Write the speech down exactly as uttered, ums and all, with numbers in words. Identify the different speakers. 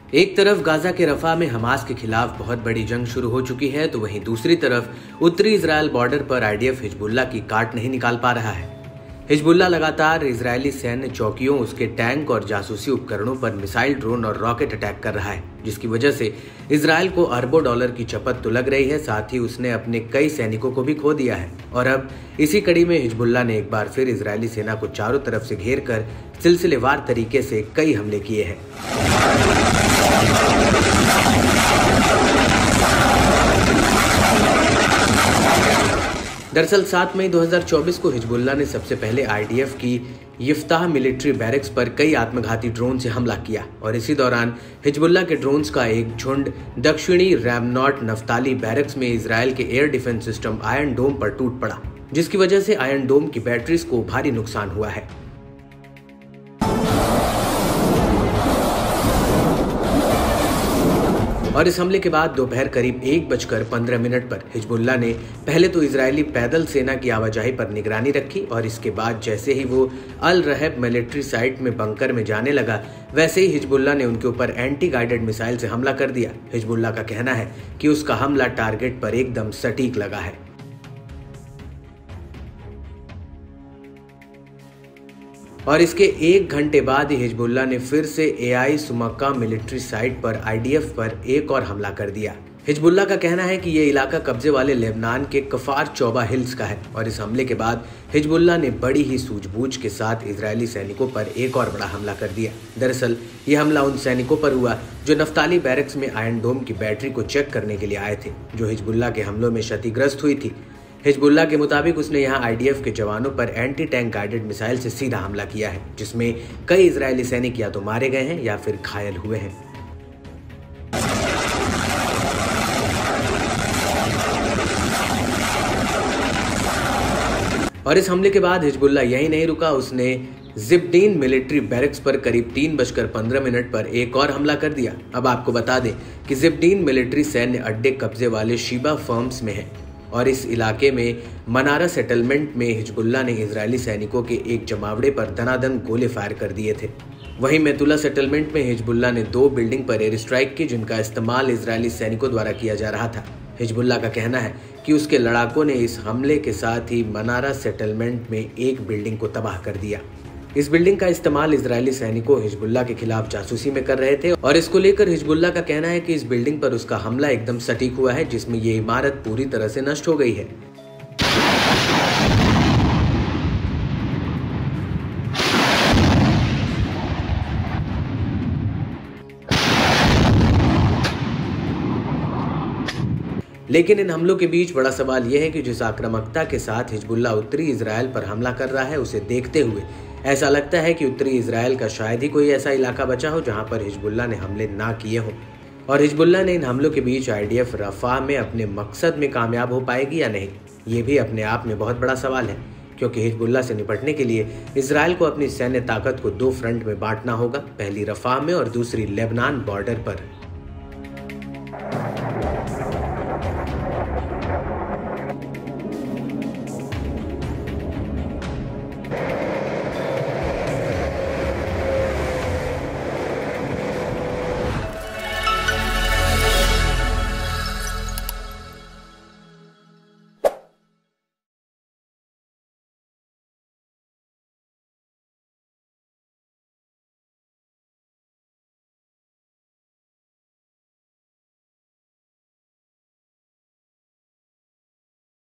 Speaker 1: एक तरफ गाजा के रफा में हमास के खिलाफ बहुत बड़ी जंग शुरू हो चुकी है, तो वहीं दूसरी तरफ उत्तरी इजराइल बॉर्डर पर आईडीएफ हिजबुल्लाह की काट नहीं निकाल पा रहा है। हिजबुल्लाह लगातार इजरायली सैन्य चौकियों, उसके टैंक और जासूसी उपकरणों पर मिसाइल, ड्रोन और रॉकेट अटैक कर रहा है, जिसकी वजह से इजराइल को अरबों डॉलर की चपत तो लग रही है, साथ ही उसने अपने कई सैनिकों को भी खो दिया है। और अब इसी कड़ी में हिजबुल्लाह ने एक बार फिर इजरायली सेना को चारों तरफ से घेर कर सिलसिलेवार तरीके से कई हमले किए हैं। दरअसल सात मई दो हज़ार चौबीस को हिजबुल्लाह ने सबसे पहले आईडीएफ की यफ्ताह मिलिट्री बैरक्स पर कई आत्मघाती ड्रोन से हमला किया और इसी दौरान हिजबुल्लाह के ड्रोन्स का एक झुंड दक्षिणी रैमनॉट नफ्ताली बैरक्स में इजराइल के air defence system iron dome पर टूट पड़ा, जिसकी वजह से आयरन डोम की बैटरीज को भारी नुकसान हुआ है। और इस हमले के बाद दोपहर करीब एक बजकर पंद्रह मिनट पर हिजबुल्लाह ने पहले तो इजरायली पैदल सेना की आवाजाही पर निगरानी रखी और इसके बाद जैसे ही वो अल रहब मिलिट्री साइट में बंकर में जाने लगा, वैसे ही हिजबुल्लाह ने उनके ऊपर एंटी गाइडेड मिसाइल से हमला कर दिया। हिजबुल्लाह का कहना है कि उसका हमला टारगेट पर एकदम सटीक लगा है। और इसके एक घंटे बाद ही हिजबुल्लाह ने फिर से एआई सुमक्का मिलिट्री साइट पर आईडीएफ पर एक और हमला कर दिया। हिजबुल्लाह का कहना है कि ये इलाका कब्जे वाले लेबनान के कफार चौबा हिल्स का है और इस हमले के बाद हिजबुल्लाह ने बड़ी ही सूझबूझ के साथ इजरायली सैनिकों पर एक और बड़ा हमला कर दिया। दरअसल ये हमला उन सैनिकों पर हुआ जो नफ्ताली बैरक्स में आयरन डोम की बैटरी को चेक करने के लिए आए थे, जो हिजबुल्लाह के हमलों में क्षतिग्रस्त हुई थी। हिजबुल्लाह के मुताबिक उसने यहां आईडीएफ के जवानों पर एंटी टैंक गाइडेड मिसाइल से सीधा हमला किया है, जिसमें कई इजरायली सैनिक या तो मारे गए हैं या फिर घायल हुए हैं। और इस हमले के बाद हिजबुल्लाह यही नहीं रुका, उसने जिब्दीन मिलिट्री बैरक्स पर करीब तीन बजकर पंद्रह मिनट पर एक और हमला कर दिया। अब आपको बता दें कि जिब्दीन मिलिट्री सैन्य अड्डे कब्जे वाले शीबा फर्म्स में है और इस इलाके में मनारा सेटलमेंट में हिजबुल्लाह ने इजरायली सैनिकों के एक जमावड़े पर दनादन गोले फायर कर दिए थे। वहीं मेतुला सेटलमेंट में हिजबुल्लाह ने दो बिल्डिंग पर एयर स्ट्राइक की, जिनका इस्तेमाल इजरायली सैनिकों द्वारा किया जा रहा था। हिजबुल्लाह का कहना है कि उसके लड़ाकों ने इस हमले के साथ ही मनारा सेटलमेंट में एक बिल्डिंग को तबाह कर दिया। इस बिल्डिंग का इस्तेमाल इजरायली सैनिकों हिजबुल्लाह के खिलाफ जासूसी में कर रहे थे और इसको लेकर हिजबुल्लाह का कहना है कि इस बिल्डिंग पर उसका हमला एकदम सटीक हुआ है, जिसमें ये इमारत पूरी तरह से नष्ट हो गई है। लेकिन इन हमलों के बीच बड़ा सवाल यह है कि जिस आक्रामकता के साथ हिजबुल्लाह उत्तरी इजराइल पर हमला कर रहा है, उसे देखते हुए ऐसा लगता है कि उत्तरी इजराइल का शायद ही कोई ऐसा इलाका बचा हो जहां पर हिजबुल्लाह ने हमले ना किए हों। और हिजबुल्लाह ने इन हमलों के बीच आईडीएफ रफाह में अपने मकसद में कामयाब हो पाएगी या नहीं, ये भी अपने आप में बहुत बड़ा सवाल है, क्योंकि हिजबुल्लाह से निपटने के लिए इजराइल को अपनी सैन्य ताकत को दो फ्रंट में बांटना होगा, पहली रफाह में और दूसरी लेबनान बॉर्डर पर।